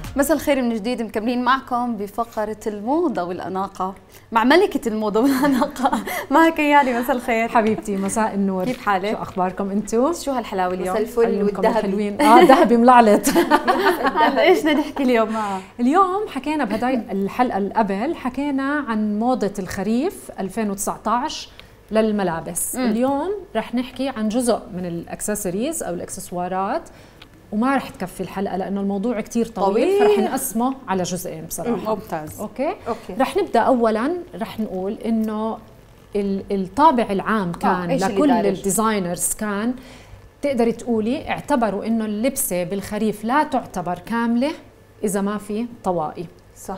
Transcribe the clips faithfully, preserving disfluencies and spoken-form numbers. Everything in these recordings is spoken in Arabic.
مساء الخير من جديد، مكملين معكم بفقرة الموضة والأناقة مع ملكة الموضة والأناقة معك يعني. مساء الخير حبيبتي، مساء النور. كيف حالك؟ شو أخباركم أنتو؟ شو هالحلاوة اليوم؟ مساء الفل والذهبي حلوين. اه ذهبي ملعلط. هلا ايش بدنا نحكي اليوم معها؟ اليوم حكينا بهداي الحلقة اللي قبل حكينا عن موضة الخريف ألفين وتسعة عشر للملابس. مم. اليوم رح نحكي عن جزء من الأكسسوارز أو الإكسسوارات، وما رح تكفي الحلقة لأنه الموضوع كتير طويل, طويل. فرح نقسمه على جزئين بصراحة. ممتاز. أوكي؟ أوكي. رح نبدأ أولاً، رح نقول إنه الطابع العام كان آه. لكل الديزاينرز كان تقدري تقولي اعتبروا إنه اللبسة بالخريف لا تعتبر كاملة إذا ما في طوائي. صح.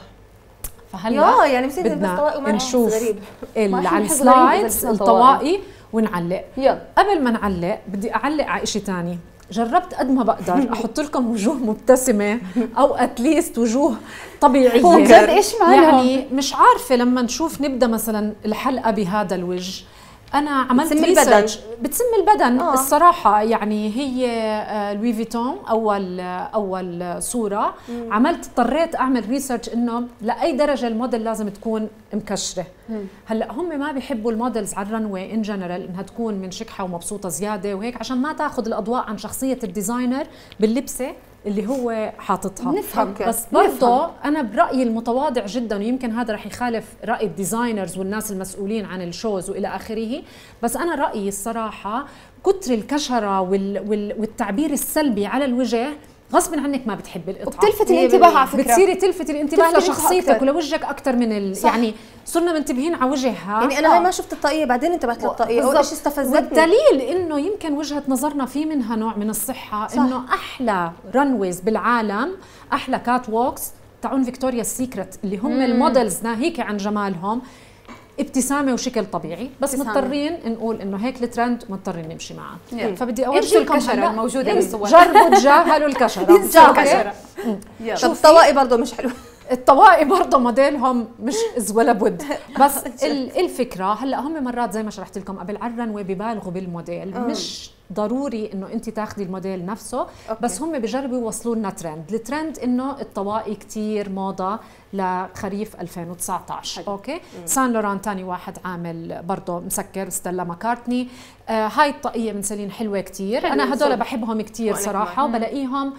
فهلا يعني بدنا نشوف على السلايدز الطوائي ونعلق. يلا. قبل ما نعلق بدي أعلق على شيء ثاني. جربت قد ما بقدر احط لكم وجوه مبتسمه او اتليست وجوه طبيعيه. هو جد ايش معنى يعني مش عارفه لما نشوف نبدا مثلا الحلقه بهذا الوجه. انا عملت ريسيرش بتسم البدن. آه. الصراحه يعني هي لوي فيتون اول اول صوره. مم. عملت اضطريت اعمل ريسيرش انه لاي درجه الموديل لازم تكون مكشره. مم. هلا هم ما بيحبوا الموديلز على الرنوي ان جنرال انها تكون منشكحه ومبسوطه زياده وهيك عشان ما تاخذ الاضواء عن شخصيه الديزاينر باللبسه اللي هو حاططها. نفهم. بس برضه انا برايي المتواضع جدا، ويمكن هذا رح يخالف راي الديزاينرز والناس المسؤولين عن الشوز والى اخره، بس انا رايي الصراحه كتر الكشره وال وال والتعبير السلبي على الوجه غصب عنك ما بتحبي القطعه، وبتلفت الانتباه على فكره، بتصيري تلفتي الانتباه لشخصيتك ولوجهك اكثر من ال... يعني صرنا منتبهين على وجهها. يعني انا هاي ما شفت الطاقيه بعدين انتبهت للطاقيه اول شيء استفزتني. والدليل انه يمكن وجهه نظرنا في منها نوع من الصحه. صح. انه احلى رنويز بالعالم، احلى كات ووكس تاعون فيكتوريا سيكريت اللي هم مم. المودلز ناهيك عن جمالهم ابتسامه وشكل طبيعي، بس ابتسامة. مضطرين نقول انه هيك الترند ومضطرين نمشي معاه. yeah. فبدي اورجيكم الكشره الموجوده بالصور، جربوا تجاهلوا الكشره. الكشره. طب الطواقي برضه مش حلوه. الطواقي برضه موديلهم مش از ولا بد. بس الفكره هلا هم مرات زي ما شرحت لكم قبل على الرنوي ببالغوا بالموديل. مم. مش ضروري انه انت تاخذي الموديل نفسه. أوكي. بس هم بجربوا يوصلوا لنا ترند. الترند انه الطواقي كتير موضه لخريف ألفين وتسعة عشر. حلو. اوكي. مم. سان لوران ثاني واحد عامل برضه مسكر، ستيلا ماكارتني. آه هاي الطاقيه من سلين حلوه كتير. حلو. انا هدول بحبهم كتير صراحه، وبلاقيهم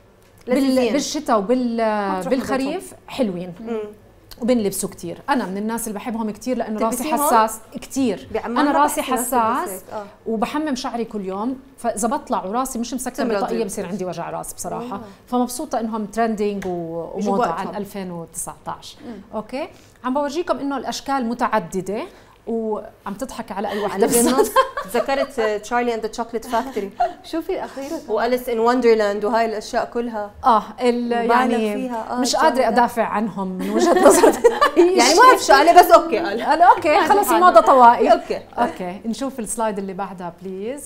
بالشتاء وبال بالخريف حلوين. مم. وبنلبسوا كتير. انا من الناس اللي بحبهم كتير لانه راسي حساس كتير. انا راسي حساس آه. وبحمم شعري كل يوم، فاذا بطلع وراسي مش مسكره بطاقيه بصير عندي وجع راس بصراحه. أوه. فمبسوطه انهم ترندينج وموضه على ألفين وتسعة عشر. مم. اوكي. عم بورجيكم انه الاشكال متعدده وعم تضحك على اي وحده بالنص. ذكرت تشارلي اند ذا شوكليت فاكتوري. شوفي الاخيره واليس ان وندرلاند وهاي الاشياء كلها. اه يعني آه مش قادره ادافع عنهم من وجهه نظري. يعني ما بعرف شو انا، بس اوكي قال انا اوكي خلص الموضه طوائي. اوكي اوكي نشوف السلايد اللي بعدها بليز.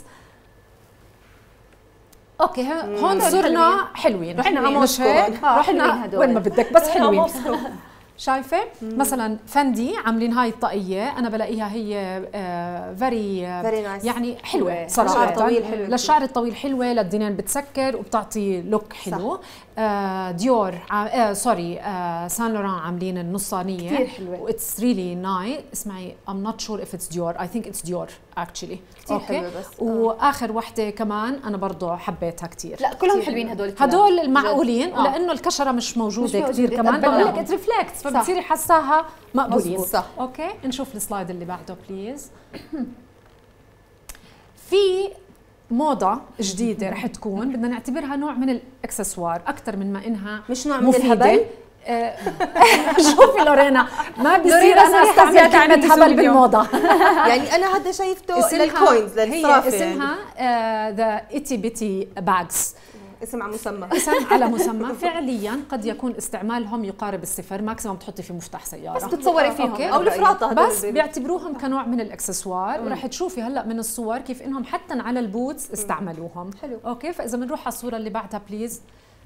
اوكي هون صرنا حلوين. رحنا على موسكو. رحنا وين ما بدك بس حلوين. شايفه مثلا فندي عاملين هاي الطاقيه، انا بلاقيها هي فيري يعني حلوه صراحه. طويل حلو. للشعر الطويل حلوه، للدينين بتسكر وبتعطي لوك حلو. آه ديور آه سوري آه سان لوران عاملين النصانيه كثير حلوه واتس ريلي نايس. اسمعي ام نوت شور اف اتس ديور، اي ثينك اتس ديور اكشلي. كثير حلوه. بس واخر وحده كمان انا برضه حبيتها كثير. لا كلهم حلوين هدول هدول المعقولين. آه. ولانه الكشره مش موجوده كثير كمان بقول لك ات ريفلكتس، فبتصيري حساها مقبولين. صح. اوكي نشوف السلايد اللي بعده بليز. في موضة جديدة رح تكون بدنا نعتبرها نوع من الاكسسوار اكثر من ما انها مش نوع من الهبل. آه شوفي لورينا ما بصير انا استعمل كلمة هبل بالموضة. يعني انا هذا شايفته للكوينز للصرافة. هي اسمها ذا ايتي بيتي باجز. اسم على مسمى. اسم على مسمى. فعليا قد يكون استعمالهم يقارب الصفر، ماكسيموم بتحطي في مفتاح سياره بس بتتصوري فيهم او الفراطه، بس بيعتبروهم كنوع من الاكسسوار. ورح تشوفي هلا من الصور كيف انهم حتى على البوتس استعملوهم. حلو. اوكي فاذا بنروح على الصوره اللي بعدها بليز.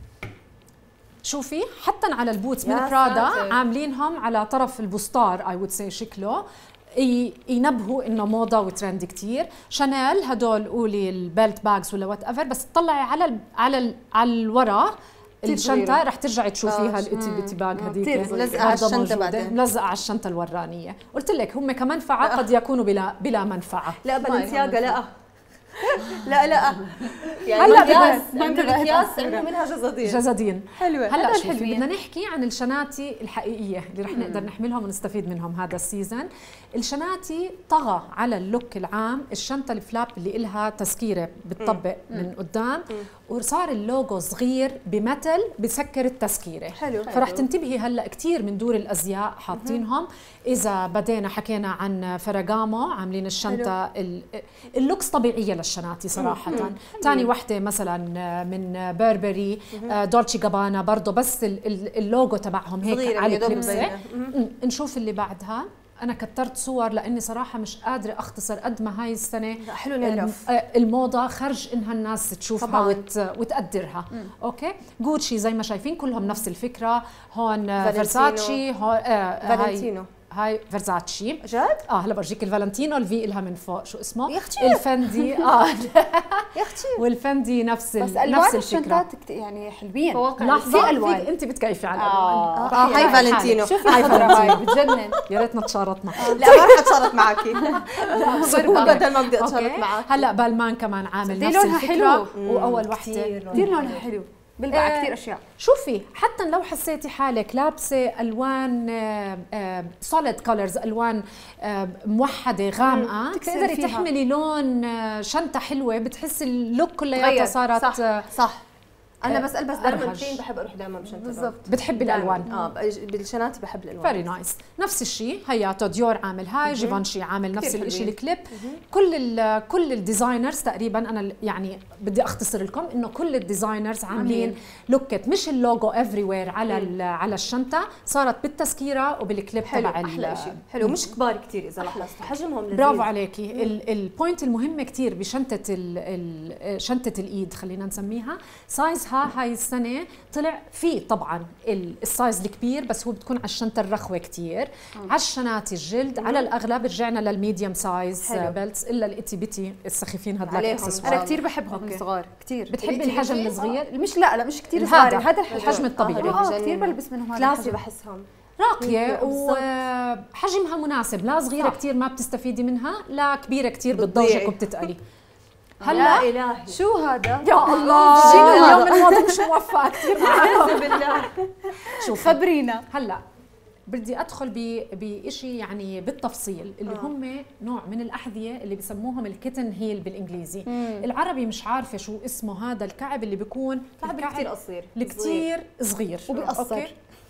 شوفي حتى على البوتس من برادا عاملينهم على طرف البوستار اي وود سي شكله ينبهوا انه موضه وترند كتير. شانيل هدول قولي البيلت باجز ولا وات ايفر، بس تطلعي على ال على ال على الورا الشنطه رح ترجعي تشوفيها الاتي بيتي باج هذيك ملزقه على الشنطه بعدين ملزقه على الشنطه الورانيه. قلت لك هم كمنفعه قد يكونوا بلا بلا منفعه. لا بالنسياقه لا لا لا يعني هلا بالمقياس عنده منها جزدين جزدين حلوه. هلا شوفي بدنا نحكي عن الشناتي الحقيقيه اللي رح نقدر نحملهم ونستفيد منهم هذا السيزون. الشناتي طغى على اللوك العام الشنطه الفلاب اللي إلها تسكيره بتطبق من قدام وصار اللوجو صغير بمتل بسكر التسكيره. حلو. فرح تنتبهي هلا كثير من دور الازياء حاطينهم. اذا بدينا حكينا عن فراغامو عاملين الشنطه اللوكس طبيعيه للشناتي صراحه. ثاني وحده مثلا من بيربري دولتشي جابانا برضه بس اللوجو تبعهم هيك على الكليبسه. نشوف اللي بعدها. أنا كترت صور لأني صراحة مش قادرة أختصر قد ما هاي السنة حلو نعرف الموضة خرج إنها الناس تشوفها وت... وتقدرها. مم. أوكي جوتشي زي ما شايفين كلهم نفس الفكرة. هون فيرساتشي هون آه فالنتينو هاي فيرزاتشي جد؟ اه هلا برجيك الفالنتينو الفي لها من فوق شو اسمه؟ يا اختي الفندي اه يا اختي والفندي نفس بس نفس الفكره يعني حلوين. لحظه في الوان انت بتكيفي على الالوان. اه, آه. هاي فالنتينو شوفي هاي فالنتينو بتجنن. يا ريتنا تشارطنا. لا ما رح اتشارط معك بدل ما بدي اتشارط معك. هلا بالمان كمان عامل نفس الفكره واول وحده كثير لونها حلو بلبع آه كثير اشياء. شوفي حتى لو حسيتي حالك لابسه الوان سوليد كولرز الوان آه موحده غامقه تقدري تحملي لون آه شنطه حلوه بتحسي اللوك كلياتها صارت صح, آه صح. انا بس البس دايمنتين بحب اروح دائما بشنطه بالضبط. بتحبي الالوان؟ اه بالشنات بحب الالوان. فيري نايس. نفس الشيء هياته ديور عامل هاي جيفانشي عامل نفس الشيء الكليب. كل ال كل الديزاينرز تقريبا انا يعني بدي اختصر لكم انه كل الديزاينرز عاملين لوكت مش اللوجو افري وير على على الشنطه صارت بالتسكيره وبالكليب تبع احلى شيء حلو مش كبار كثير اذا لاحظتوا حجمهم لذيذ. برافو عليكي. البوينت المهمه كثير بشنطه شنطه الايد خلينا نسميها سايز هاي السنة طلع فيه طبعا السايز الكبير بس هو بتكون على الشنطة الرخوة كتير. على الشنات الجلد على الأغلب رجعنا للميديوم سايز بيلتس إلا الإتي بيتي السخيفين هذول الأكسسوار. أنا كتير بحبهم الصغار كتير. بتحبي الحجم الصغير؟ مش لا لا مش كتير صغار هذا الحجم الطبيعي. اه كتير بلبس منهم هذا كلاسي بحسهم راقية وحجمها مناسب لا صغيرة كتير ما بتستفيدي منها لا كبيرة كتير بتضوجك وبتتقلي. هلا إلهي شو هذا؟ يا الله شنو اليوم الموضوع مش موفقة كثير معاكم بالله. شوف خبرينا هلا بدي ادخل بشيء يعني بالتفصيل اللي آه. هم نوع من الاحذيه اللي بسموهم الكيتن هيل بالانجليزي. مم. العربي مش عارفه شو اسمه هذا الكعب اللي بيكون كعب كثير قصير كثير صغير وبيقصر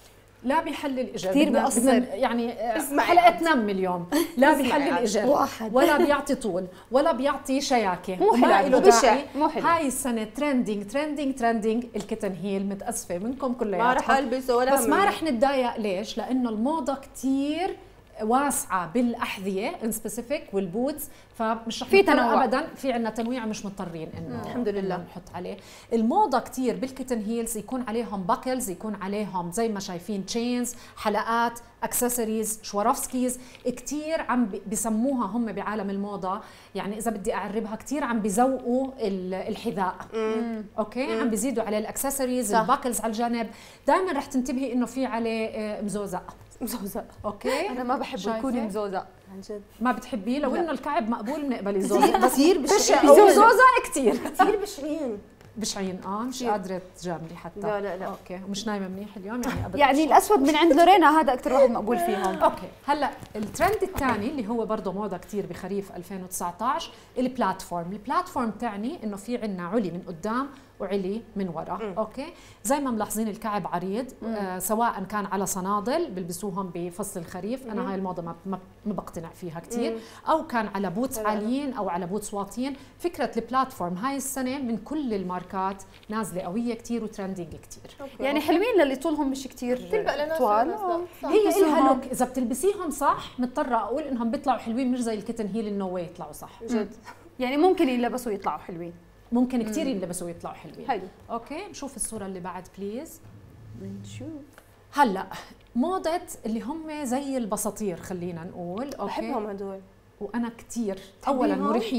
لا بيحل الاجر كثير بيقصر يعني حلقه نم اليوم لا بيحل الاجر ولا بيعطي طول ولا بيعطي شياكه مو حلو مو حلو. هاي السنه ترندينج ترندينج ترندينج الكيتن هيل متاسفه منكم كلياتكم ما رح البسه ولا بس ما رح نتضايق ليش لانه الموضه كثير واسعه بالاحذيه ان سبيسيفيك والبوتس فمش رح في تنوع ابدا في عندنا تنويع مش مضطرين انه الحمد لله نحط عليه. الموضه كثير بالكيتن هيلز يكون عليهم باكلز يكون عليهم زي ما شايفين تشينز حلقات اكسسوارز شواروفسكيز كثير عم بسموها هم بعالم الموضه يعني اذا بدي اعربها كثير عم بزوقوا الحذاء. مم. اوكي مم. عم بيزيدوا عليه الاكسسوارز الباكلز على الجانب دائما رح تنتبهي انه في عليه مزوزق مزوزق. اوكي انا ما بحب يكون مزوزق عن جد ما بتحبيه لو انه الكعب مقبول بنقبل يزوزق بس كثير بشعين زوزق كثير كثير بشعين بشعين اه مش قادره تجاملي حتى لا لا لا اوكي ومش نايمه منيح اليوم يعني ابدا يعني الاسود من عند لورينا هذا اكثر واحد مقبول فيهم. اوكي هلا الترند الثاني اللي هو برضه موضه كثير بخريف ألفين وتسعطعش البلاتفورم. البلاتفورم تعني انه في عندنا علي من قدام وعلي من ورا. م. اوكي زي ما ملاحظين الكعب عريض آه سواء كان على صنادل بيلبسوهم بفصل الخريف. م. انا هاي الموضه ما ما بقتنع فيها كثير. او كان على بوتس عاليين او على بوتس واطيين. فكره البلاتفورم هاي السنه من كل الماركات نازله قويه كثير وترندنج كثير. يعني حلوين للي طولهم مش كثير طوال. هي لها لوك اذا بتلبسيهم صح مضطره اقول انهم بيطلعوا حلوين مش زي الكيتن هيل النو واي يطلعوا صح. جد يعني ممكن يلبسوا يطلعوا حلوين ممكن كثير يلبسوا ويطلعوا حلوين. حلو اوكي نشوف الصوره اللي بعد بليز. بنشوف هلا موضه اللي هم زي البساطير خلينا نقول. اوكي بحبهم هدول وانا كثير اولا مريحين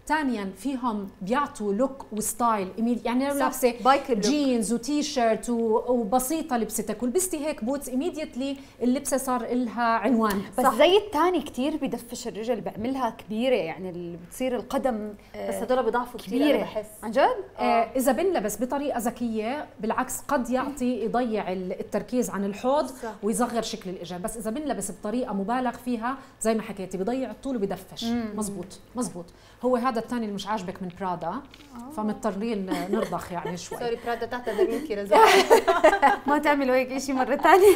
ثانيا فيهم بيعطوا لوك وستايل إيميدي، يعني لو لابسه بايكر جينز وتي شيرت وبسيطه لبستك ولبستي هيك بوتس ايميديتلي اللبسه صار لها عنوان. بس صح. زي الثاني كثير بدفش الرجل، بيعملها كبيره، يعني اللي بتصير القدم بس هدول بضعفوا كثير انا بحس عن جد. آه. آه اذا بنلبس بطريقه ذكيه بالعكس قد يعطي يضيع التركيز عن الحوض صح. ويصغر شكل الاجر، بس اذا بنلبس بطريقه مبالغ فيها زي ما حكيتي بضيع الطول وبدفش. مزبوط مزبوط. هو هذا الثاني اللي مش عاجبك من برادا، آه. فمضطرين نرضخ يعني شوي. سوري برادا تعتذر منك يا ما تعملوا هيك شيء مره ثانيه.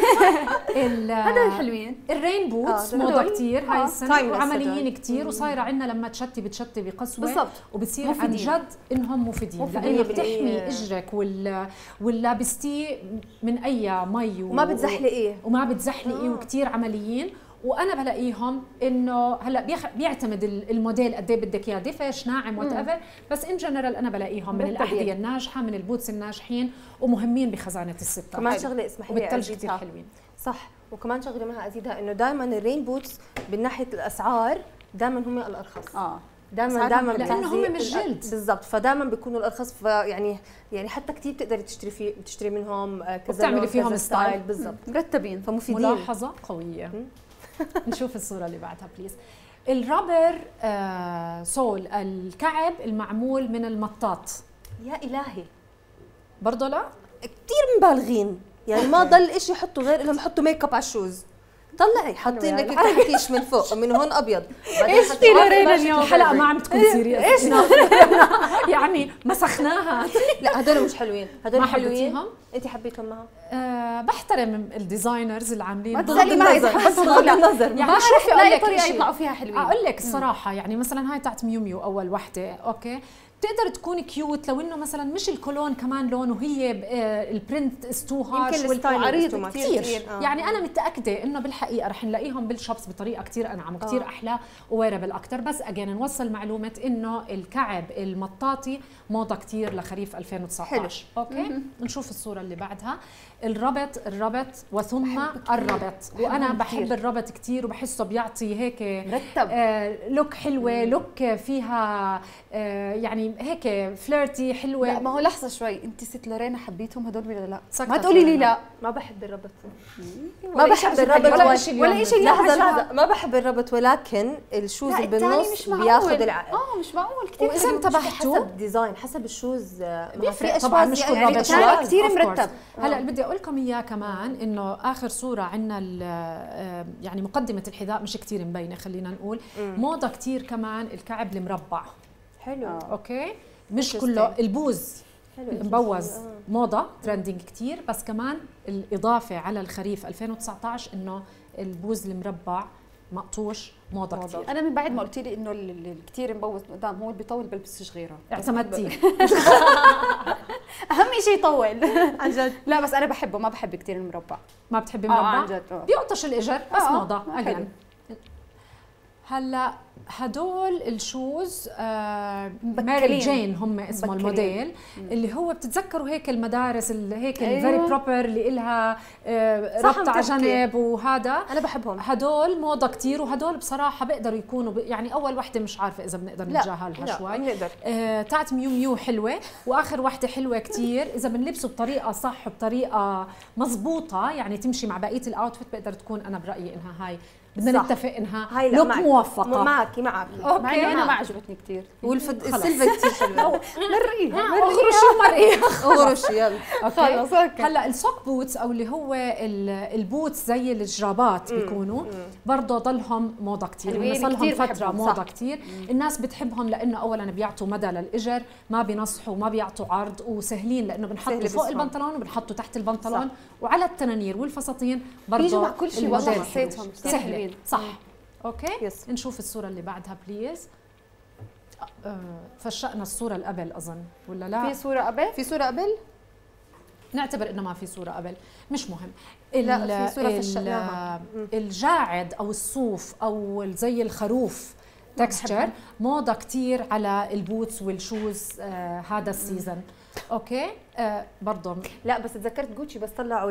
هذول حلوين. الرين بوتس آه موضه كثير هاي السنه وعمليين كثير، وصايره عندنا لما تشتي بتشتي بقسوه بالضبط، وبتصير عن جد انهم مفيدين لانه بتحمي اجرك وال واللابستيه من اي مي وما بتزحلقيه وما بتزحلقيه آه. وكثير عمليين. وانا بلاقيهم انه هلا بيعتمد الموديل قد ايه بدك اياه، دفش ناعم وات ايفر، بس ان جنرال انا بلاقيهم من الاحذيه الناجحه من البوتس الناجحين ومهمين بخزانه الستات. كمان شغله اسمحي لي وبالثلج كثير حلوين صح. وكمان شغله معها ازيدها انه دائما الرين بوتس من ناحيه الاسعار دائما هم الارخص. اه دائما دائما لانه هم مش جلد بالضبط، فدائما بيكونوا الارخص، فيعني يعني حتى كثير بتقدري تشتري في تشتري منهم كذا وبتعملي فيهم ستايل بالضبط مرتبين فمفيدين. ملاحظه قويه. نشوف الصوره اللي بعدها بليز. الرابر آه سول الكعب المعمول من المطاط. يا الهي برضه لا كثير مبالغين، يعني ما ضل إشي يحطوا غير انهم يحطوا ميك اب على الشوز. طلعي حاطين لك التحتيش من فوق ومن هون ابيض. ايش في لورينا اليوم؟ الحلقه ما عم تكون سيريس. ايش يعني مسخناها. لا هدول مش حلوين، هدول حلوين. انت حبيتهم معها؟ أه بحترم الديزاينرز اللي عاملين بغض النظر يعني شوفي اقول لك طريقه يطلعوا فيها حلوين. اقول لك الصراحه يعني مثلا هاي تاعت ميو ميو اول وحده اوكي بتقدر تكون كيوت لو انه مثلا مش الكولون كمان لونه هي البرنت از تو هارش والعريض كثير آه. يعني انا متاكده انه بالحقيقه رح نلاقيهم بالشوبس بطريقه كثير انعم وكثير آه. احلى وويربل اكثر. بس اجين نوصل معلومه انه الكعب المطاطي موضه كثير لخريف ألفين وتسعطعش. حلو. اوكي م -م. نشوف الصوره اللي بعدها. الربط الربط وثم الربط، وانا بحب الربط كثير وبحسه بيعطي هيك مرتب آه لوك حلوه، لوك فيها آه يعني هيك فليرتي حلوه. لا ما هو لحظه شوي، انت ست لورينا حبيتهم هدول ولا لا؟ ما تقولي لي لا. ما بحب الربط، ما بحب الربط ولا شيء ولا شيء. لحظه لحظه ما بحب الربط، ولكن الشوز اللي بالنص بياخذ العقل. اه مش معقول كثير. واذا انتبهتوا حسب ديزاين حسب الشوز بيفرق طبعا مش كل ربط يعني كثير مرتب. هلا اللي بدي اقول لكم اياه كمان انه اخر صوره عندنا يعني مقدمه الحذاء مش كثير مبينه خلينا نقول. موضه كثير كمان الكعب المربع. حلو. اوكي مش كله البوز مبوز موضه ترندنج كثير، بس كمان الاضافه على الخريف ألفين وتسعطعش انه البوز المربع مقطوش موضه, موضة. كثير. انا من بعد ما قلت لي انه الكثير مبوز قدام هو اللي بيطول بلبسش غيره اعتمدتي. اهم شيء يطول عن جد. لا بس انا بحبه، ما بحب كثير المربع. ما بتحبي المربع؟ اه عن جد بيقطش الاجر بس آه. موضه اجين. هلا هدول الشوز آه ماري جين هم اسمه بكرين. الموديل مم. اللي هو بتتذكروا هيك المدارس اللي هيك أيوة. الفيري بروبر اللي إلها آه ربط على جنب وهذا انا بحبهم. هدول موضه كثير، وهدول بصراحه بيقدروا يكونوا يعني اول وحده مش عارفه اذا بنقدر نتجاهلها شوي. بنقدر. آه تاعت ميو ميو حلوه، واخر وحده حلوه كثير اذا بنلبسه بطريقه صح وبطريقه مضبوطه يعني تمشي مع بقيه الاوتفيت بقدر تكون انا برايي انها هاي بدنا نتفق انها لوك موفقه. معك معك اوكي انا ما عجبتني كثير والسيلفر كثير حلوه. مرقي اغرشي مرقي اغرشي يلا خلص. هلا السوك بوتس او اللي هو البوتس زي الجرابات بيكونوا برضه ضلهم موضه كثير، صار لهم فتره موضه كثير. الناس بتحبهم لانه اولا بيعطوا مدى للاجر، ما بينصحوا وما بيعطوا عرض، وسهلين لانه بنحطوا فوق البنطلون وبنحطوا تحت البنطلون وعلى التنانير والفساتين برضه مع كل شيء. والله حسيتهم سهله صح. اوكي يس. نشوف الصوره اللي بعدها بليز. آه فشقنا الصوره اللي قبل اظن ولا لا؟ في صوره قبل؟ في صوره قبل؟ نعتبر انه ما في صوره قبل، مش مهم. لا في صوره فشقناها. الجاعد او الصوف او زي الخروف تكستشر موضه كتير على البوتس والشوز آه هذا السيزون. اوكي آه برضه لا بس تذكرت جوتشي بس طلعوا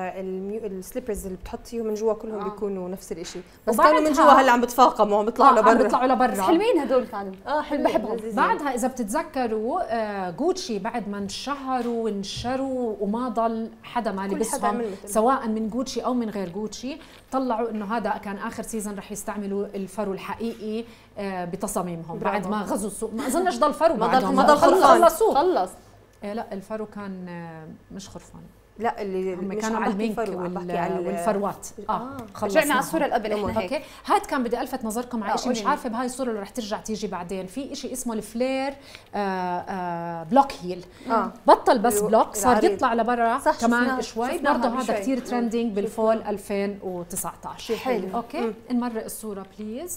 السليبرز اللي بتحطيهم من جوا كلهم آه. بيكونوا نفس الشيء بس كانوا من جوا هلا عم بتفاقموا عم بيطلعوا آه لبرا عم بيطلعوا لبرا حلوين هدول كانوا اه حلو بحبهم. بعدها اذا بتتذكروا آه جوتشي بعد ما انشهروا وانشروا وما ضل حدا ما لبسهم سواء من جوتشي او من غير جوتشي، طلعوا انه هذا كان اخر سيزون رح يستعملوا الفرو الحقيقي آه بتصاميمهم بعد ما غزوا السوق. ما اظنش ضل فرو بعدهم، ما ضل خلصوا خلص. إيه لا الفرو كان مش خرفان، لا اللي هم كانوا على المينك وال... والفروات. اه رجعنا على الصوره اللي قبل احنا هيك. اوكي هاد كان بدي الفت نظركم على شيء مش عارفه بهاي الصوره اللي رح ترجع تيجي بعدين، في شيء اسمه الفلير آه آه بلوك هيل. آه. بطل بس بلوك صار يطلع لبرا كمان شوي، برضه هذا كثير ترندينج بالفول ألفين وتسعطعش. حلو. اوكي نمرق الصوره بليز.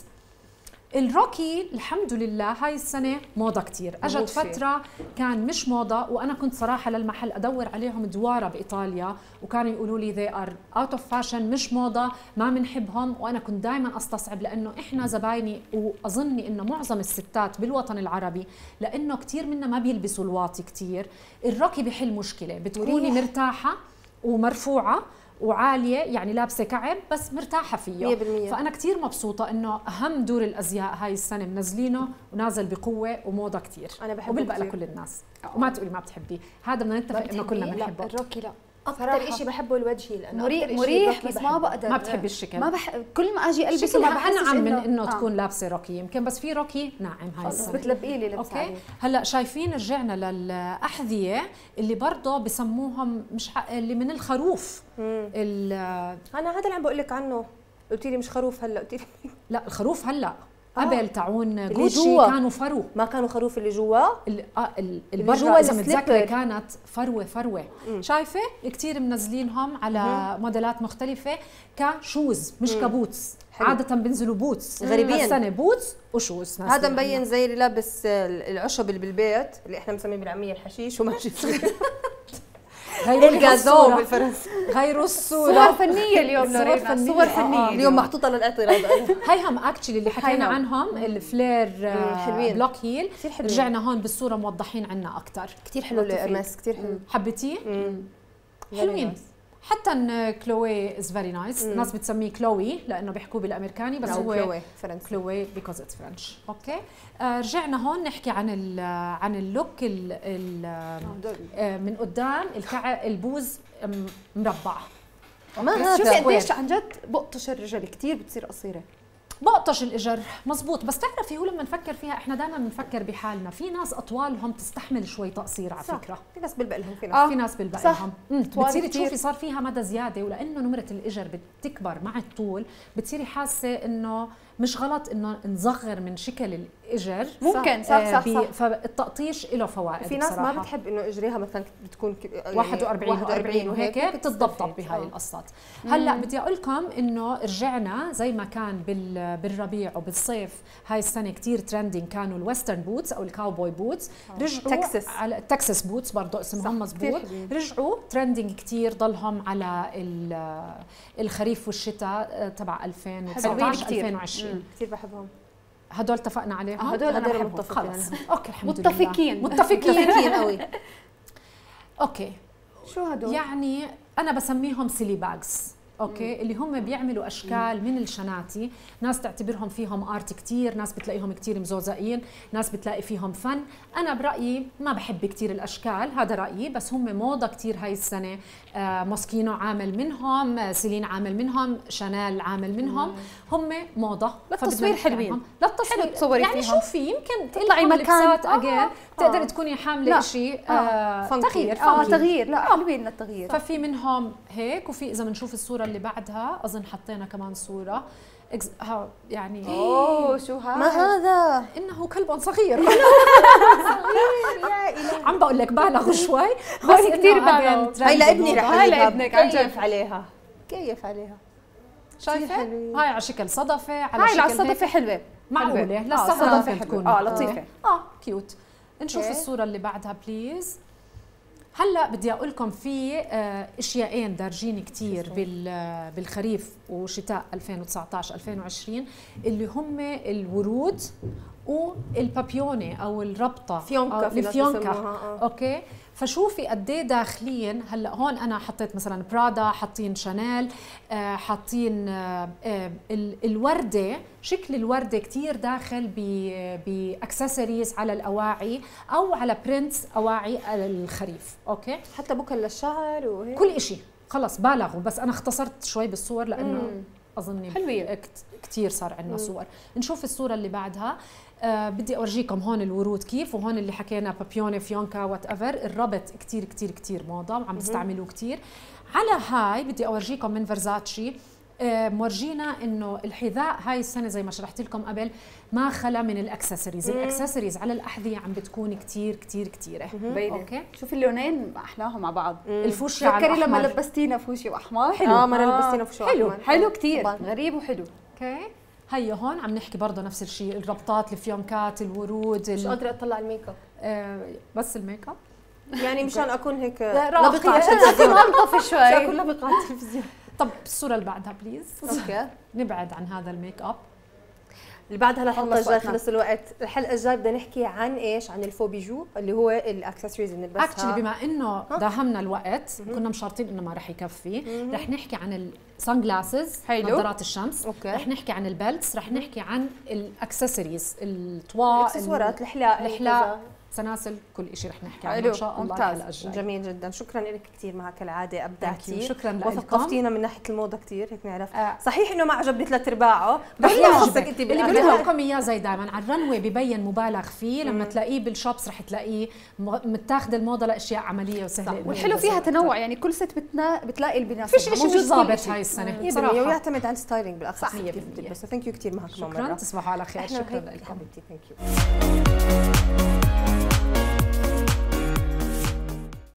الروكي الحمد لله هاي السنة موضة كتير، اجت فترة كان مش موضة وانا كنت صراحة للمحل ادور عليهم دوارة بايطاليا وكانوا يقولوا لي they are out of fashion مش موضة ما بنحبهم، وانا كنت دائما استصعب لانه احنا زبايني واظني انه معظم الستات بالوطن العربي لانه كتير منا ما بيلبسوا الواطي كتير، الروكي بحل مشكلة بتكوني مرتاحة ومرفوعة وعاليه يعني لابسه كعب بس مرتاحه فيه مية بالمية. فانا كثير مبسوطه انه اهم دور الازياء هاي السنه منزلينه ونازل بقوه وموضه كثير، انا بحبه وبالبقى لكل الناس. وما تقولي ما بتحبيه، هذا بدنا نتفق انه كلنا بنحبه. الروكي لا اكثر شيء بحبه الوجهي لانه مريح مريح بس ما بقدر. ما بتحبي الشكل؟ ما بح... كل ما اجي البسه ما بحس انعم من انه آه. تكون لابسه روكي يمكن، بس في روكي ناعم هاي السنه بتلبقي لي لبس. اوكي هلا شايفين رجعنا للاحذيه اللي برضه بسموهم مش ح... اللي من الخروف. ال... انا هذا اللي عم بقول لك عنه، قلتي لي مش خروف هلا قلتي لي لا الخروف هلا قبل تعون جوتشي كانوا فرو، ما كانوا خروف اللي جوا اللي اه اللي برا اذا متذكره كانت فروه فروه. مم. شايفه كثير منزلينهم على مم. موديلات مختلفه كشوز مش مم. كبوتس. حلو. عاده بنزلوا بوتس غريبين السنه بوتس وشوز. هذا مبين زي اللي لابس العشب اللي بالبيت اللي احنا بنسميه بالعاميه الحشيش وماشي فيه الغازون بالفرنسي. غيروا الصورة، صور فنية اليوم صور فنية, صور فنية. اليوم محطوطة للاعتراض. هيهم اكشلي اللي حكينا عنهم الفلير بلوك هيل، رجعنا هون بالصورة موضحين عنا أكثر. كثير حلو القماش كثير حلو. حبيتيه؟ حلوين. حتى ان كلوي از فيري نايس، الناس بتسميه كلوي لانه بيحكوا بالامريكاني بس هو كلوي فرنسي. كلوي بيكوز اتس فرنش. اوكي آه رجعنا هون نحكي عن ال عن اللوك ال ال آه من قدام الكعب البوز مربع. ما هذا شوفي قديش عن جد بقطش الرجل كثير بتصير قصيره. بقطش الاجر مزبوط، بس تعرفي هو لما نفكر فيها احنا دائما بنفكر بحالنا، في ناس اطوالهم تستحمل شوي تقصير على فكره، في ناس بلبق لهم، في ناس آه. في ناس بلبق لهم بتصيري تشوفي صار فيها مدى زياده، ولانه نمره الاجر بتكبر مع الطول بتصيري حاسه انه مش غلط انه نصغر من شكل الاجر ممكن. صح صح, صح, صح. فالتقطيش له فوائد. في ناس بصراحة. ما بتحب انه اجريها مثلا بتكون يعني واحد وأربعين وأربعين وهيك بتتضبط بهاي القصات. هلا بدي اقول لكم انه رجعنا زي ما كان بالربيع وبالصيف هاي السنه كثير ترندينج كانوا الويسترن بوتس او الكاوبوي بوتس، رجعوا تكساس على تكساس بوتس برضه اسمهم مزبوط، رجعوا ترندينج كثير ضلهم على الخريف والشتاء تبع ألفين وتسعطعش ألفين وعشرين. كثير بحبهم هدول اتفقنا عليهم. آه هدول انا بحبهم خلص. اوكي الحمد متفقين. لله متفقين متفقين قوي. اوكي شو هدول؟ يعني انا بسميهم سيلي باجز. اوكي مم. اللي هم بيعملوا اشكال مم. من الشناتي، ناس تعتبرهم فيهم ارت كتير، ناس بتلاقيهم كتير مزوزقين، ناس بتلاقي فيهم فن. انا برايي ما بحب كتير الاشكال، هذا رايي، بس هم موضه كتير هاي السنه. آه موسكينو عامل منهم، آه سيلين عامل منهم، شانيل عامل منهم، مم. هم موضه للتصوير حلوين، للتصوير يعني شوفي يمكن تطلعي مكان اجين تقدري تكوني حامله شيء آه تغيير اه تغيير لا حلوين للتغيير. ففي منهم هيك، وفي اذا بنشوف الصوره اللي بعدها اظن حطينا كمان صوره ها يعني اوه شو هذا؟ ما هذا؟ انه كلب صغير. صغير يا الهي. عم بقول لك بالغوا شوي بس كثير بالغوا. هي لابني رح هاي لابنك كيف عليها كيف عليها شايفه؟ هاي على شكل صدفه، على هاي شكل على الصدفه حلوه معقوله للصدفه تكون اه لطيفه اه كيوت. نشوف الصوره اللي بعدها بليز. هلا بدي اقول لكم في آه، اشياءين دارجين كثير بالخريف وشتاء ألفين وتسعطعش ألفين وعشرين اللي هم الورود والبابيوني او الربطه فيونكا أو في ناس الفيونكا بيسموها، آه. اوكي. فشوفي قد ايه داخليا. هلا هون انا حطيت مثلا برادا، حاطين شانيل، آه، حاطين آه، آه، ال- الورده، شكل الورده كثير داخل باكسسوارز على الاواعي او على برنتس اواعي الخريف. اوكي، حتى بكل للشعر وهيك كل إشي خلص بالغوا، بس انا اختصرت شوي بالصور لانه اظني حلوة. كثير صار عندنا صور. نشوف الصوره اللي بعدها. آه بدي اورجيكم هون الورود كيف، وهون اللي حكينا بابيوني فيونكا وات ايفر. الربط كثير كثير كثير موضه وعم بيستعملوه كثير. على هاي بدي اورجيكم من فيرزاتشي، آه مورجينا انه الحذاء هاي السنه زي ما شرحت لكم قبل ما خلا من الاكسسوارز. الاكسسوارز على الاحذيه عم بتكون كثير كثير كثيره. اوكي، شوفي اللونين احلاهم مع بعض. الفوشيا على تذكري لما الأحمر. لبستينا فوشيا واحمر؟ حلو. اه مره لبستينا في شو حلو أحمر. حلو كثير، طبعاً. غريب وحلو. اوكي، هي هون عم نحكي برضه نفس الشيء، الربطات، الفيونكات، الورود، مش ال... قادره اطلع الميك اب آه بس الميك اب. يعني مشان اكون هيك راقية. لبقه على عشان التلفزيون تنظف عشان شوي. اكون لبقه على التلفزيون. طب الصوره اللي بعدها بليز. اوكي، نبعد عن هذا الميك اب. اللي بعدها الحلقه خلص الجاي وقتنا. خلص الوقت. الحلقه الجاي بدنا نحكي عن ايش؟ عن الفو بيجو اللي هو الاكسسوارز اللي اكشلي بنلبسها. بما انه داهمنا الوقت كنا مشارطين انه ما رح يكفي، رح نحكي عن السان جلاسز، حلو. نظارات الشمس. أوكي. رح نحكي عن البلتس، رح نحكي عن الاكسسوارز، الطواء، الاكسسوارات، الحلاق، الحلاق، سناسل، كل شيء رح نحكي عنه حلو، ان شاء الله ممتاز. الحلقه الجايه. جميل جدا. شكرا لك كثير معك كالعاده، ابدعتي. شكراً لكم. وثقفتينا من ناحيه الموضه كثير، هيك نعرف. آه. صحيح انه ما عجبني ثلاث ارباعه، بس رح لا يعجبك. خصك انت اللي بالاخر. بقول لكم اياه زي دائما على الرنوي ببين مبالغ فيه، لما تلاقيه بالشوبس رح تلاقيه م- متاخذ الموضه لاشياء عمليه وسهله. والحلو فيها تنوع، يعني كل ست بتنا... بتلاقي اللي بيناسبها. فيش شيء موجود مش كل ظابط إشي. هاي السنه صراحه بصراحه. ويعتمد على الستايلينج بالاخص صح، كيف مية بالمية. بتلبسها. ثانك يو كثير معك كمان شكرا، مره. تصبحوا على خير. احنا شكرا هيك لكم. حبيبتي، ثانك يو.